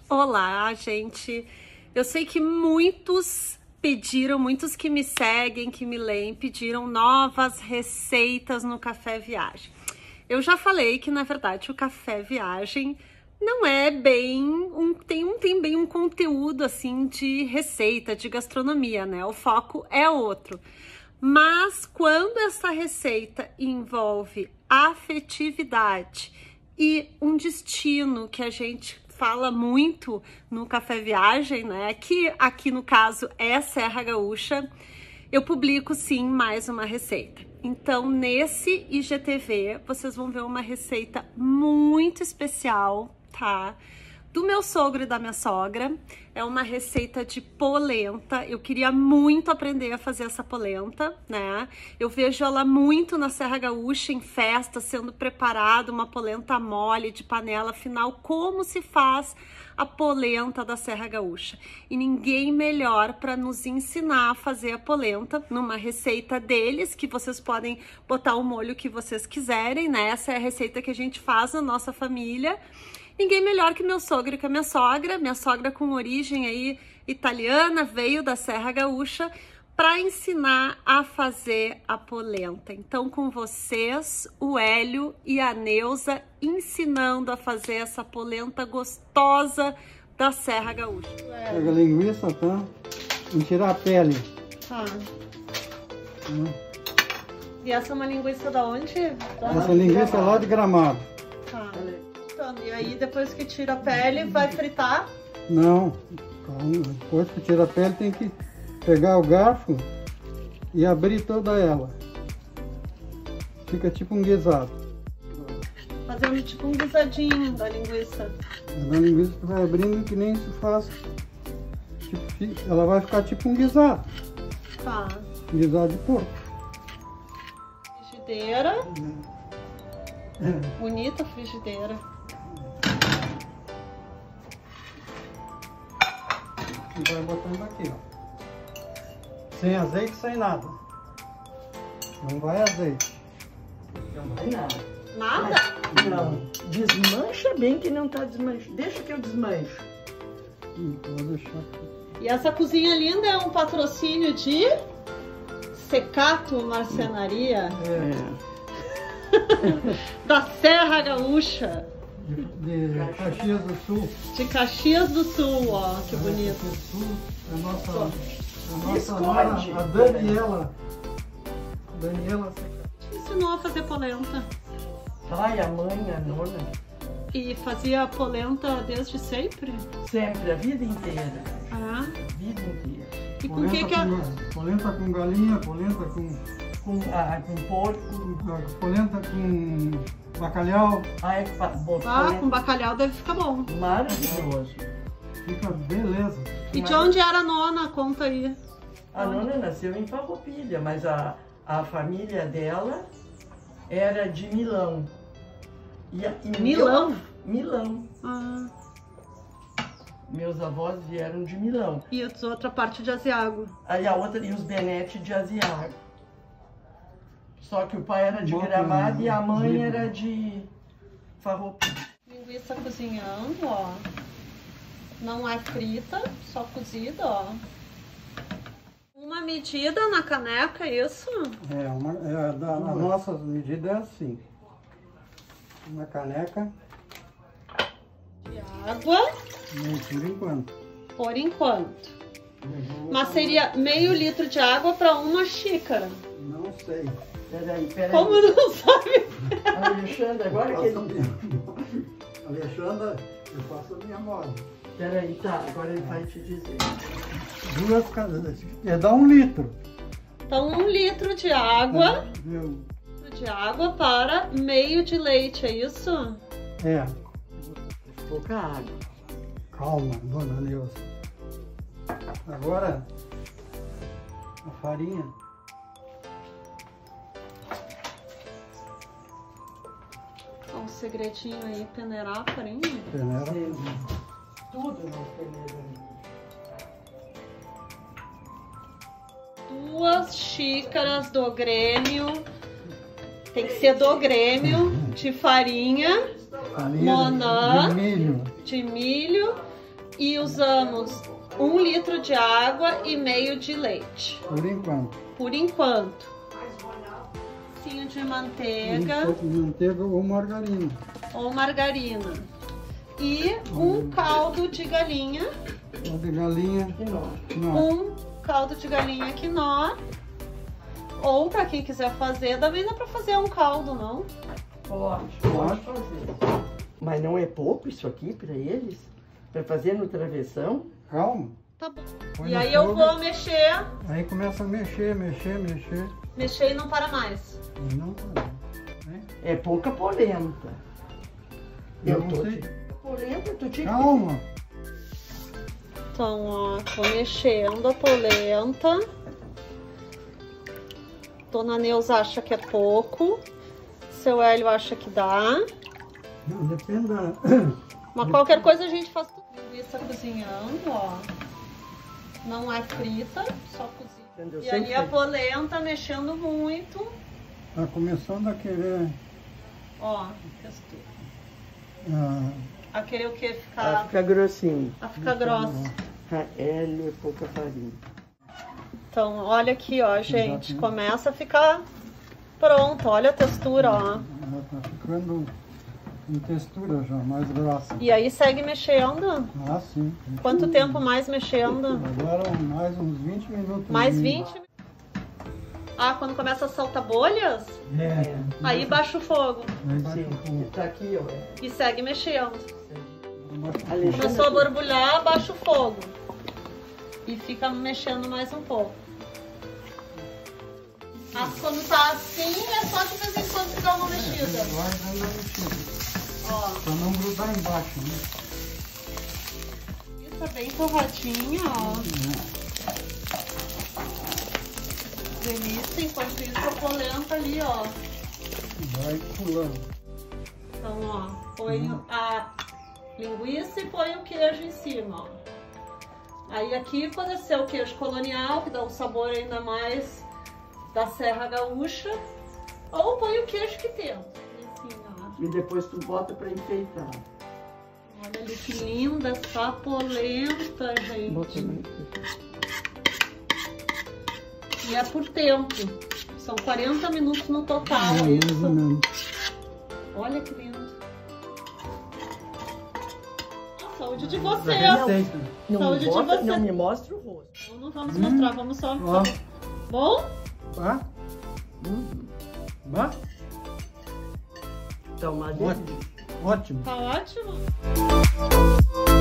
Olá, gente! Eu sei que muitos pediram, muitos que me seguem, que me leem, pediram novas receitas no Café Viagem. Eu já falei que, na verdade, o Café Viagem não é bem tem bem um conteúdo assim de receita, de gastronomia, né? O foco é outro. Mas quando essa receita envolve afetividade e um destino que a gente fala muito no Café Viagem, né? Que aqui no caso é Serra Gaúcha, eu publico sim mais uma receita. Então nesse IGTV vocês vão ver uma receita muito especial, tá? Do meu sogro e da minha sogra. É uma receita de polenta. Eu queria muito aprender a fazer essa polenta, né? Eu vejo ela muito na Serra Gaúcha, em festa, sendo preparada, uma polenta mole de panela, afinal, como se faz a polenta da Serra Gaúcha. E ninguém melhor para nos ensinar a fazer a polenta numa receita deles, que vocês podem botar o molho que vocês quiserem, né? Essa é a receita que a gente faz na nossa família. Ninguém melhor que meu sogro e que a minha sogra com origem aí italiana, veio da Serra Gaúcha para ensinar a fazer a polenta. Então com vocês, o Hélio e a Neuza ensinando a fazer essa polenta gostosa da Serra Gaúcha. Pega a linguiça, tá? E tirar a pele. Tá. E essa é uma linguiça da onde? Essa linguiça é lá de Gramado. Tá. E aí depois que tira a pele, vai fritar? Não, calma. Depois que tira a pele tem que pegar o garfo e abrir toda ela. Fica tipo um guisado. Fazendo tipo um guisadinho da linguiça. Da linguiça tu vai abrindo que nem se faz. Tipo, ela vai ficar tipo um guisado. Tá. Guisado de porco. Frigideira. Bonita frigideira. E vai botando aqui, ó. Sem azeite, sem nada. Não vai azeite. Não vai nada. Nada? Não. Desmancha bem que não tá desmanchando. Deixa que eu desmancho. Vou deixar aqui. E essa cozinha linda é um patrocínio de Secato Marcenaria. Da Serra Gaúcha. De Caxias do Sul. De Caxias do Sul, ó, que bonito. Caxias do Sul, a nossa nora, a Daniela. Daniela Te ensinou a fazer polenta. Ai, a mãe, a nona. E fazia polenta desde sempre? Sempre, a vida inteira. Ah. A vida inteira. E com que que é? Polenta com galinha, polenta com porco. Polenta com bacalhau. Com bacalhau deve ficar bom. Maravilhoso. Fica beleza. E de onde era a nona? Conta aí. A nona nasceu em Farroupilha, mas a família dela era de Milão. Milão? Milão. Ah. Meus avós vieram de Milão. E a outra parte de Asiago. Aí a outra, e os Benetti de Asiago. Só que o pai era de Gramado e a mãe era de Farroupilha. Linguiça cozinhando, ó. Não é frita, só cozida, ó. Uma medida na caneca, isso? A nossa medida é assim. Uma caneca. De água. Por enquanto. Por enquanto. Mas seria meio litro de água para uma xícara. Não sei. Peraí. Como não sabe? Alexandre, agora que ele... Alexandre, eu faço a minha moda. Peraí, tá, agora ele vai te dizer. Duas canetas. Dá 1 litro. Então 1 litro de água. De água para meio de leite, é isso? É. Pouca água. Calma, dona Neuza. Agora, a farinha. Um segredinho aí, peneirar a farinha. Peneira. Tudo nós peneiramos. 2 xícaras do Grêmio. Tem que ser do Grêmio, de farinha. Farinha Monã. de milho. De milho. e usamos 1 litro de água e meio de leite. Por enquanto. Por enquanto. Um pouquinho de manteiga. Manteiga ou margarina. Ou margarina. E um caldo de galinha. Caldo de galinha. Um caldo de galinha quinó. Ou para quem quiser fazer, também dá para fazer um caldo, não? Pode fazer. Mas não é pouco isso aqui para eles? Para fazer no travessão? Calma. Tá bom. Põe E no aí eu fogo. vou mexer. Aí começa a mexer. Mexer e não para mais. E não para. Né? É pouca polenta. Eu não sei. Polenta, tu tinha Calma. Então, ó, tô mexendo a polenta. Dona Neuza acha que é pouco. Seu Hélio acha que dá. Não, depende da... Mas qualquer coisa a gente faz tudo. Linguiça cozinhando, ó. Não é frita, só cozinha. E aí a polenta mexendo muito. Tá começando a querer... Ó, textura. ah, A querer o quê? Ela fica grossinho. A ficar grossa. Hélio é pouca farinha. Então, olha aqui, ó, gente. Começa a ficar pronto. Olha a textura, ó. ela tá ficando em textura já, mais grossa. E aí segue mexendo. Ah, sim. Quanto tempo mais mexendo? Agora mais uns 20 minutos. Mais 20? Ah, quando começa a soltar bolhas? É. Aí baixa o fogo. Aí baixa Sim, o fogo. tá aqui, ó. E segue mexendo. Baixa o fogo. Começou a borbulhar, baixa o fogo. E fica mexendo mais um pouco. Ah, quando tá assim, é só de vez em quando dar uma mexida. Vai dando uma mexida. Ó, Pra não grudar embaixo, né? isso é bem torradinha, ó. Delícia, enquanto isso a polenta ali, ó. Vai pulando. Então, ó, põe a linguiça e põe o queijo em cima, ó. Aí aqui pode ser o queijo colonial, que dá um sabor ainda mais da Serra Gaúcha, ou põe o queijo que tem. Assim, ó. E depois tu bota pra enfeitar. Olha ali que linda essa polenta, gente. E é por tempo. São 40 minutos no total, mais ou isso. menos. Olha que lindo. A saúde de vocês. Receita. Saúde de Não você. me mostra o rosto. Então não vamos mostrar, vamos só. Ó. Bom? Vá. Vá. Então, uma Ótimo. Ótimo. Tá ótimo.